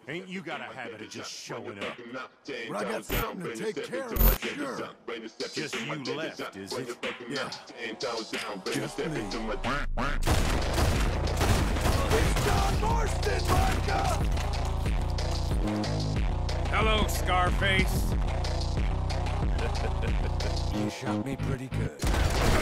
Ain't you got a habit of just showing up? Well, I got something to take care of, sure. Just you left, is it? Yeah. Just me. It's John Marston, Micah! Hello, Scarface. You shot me pretty good.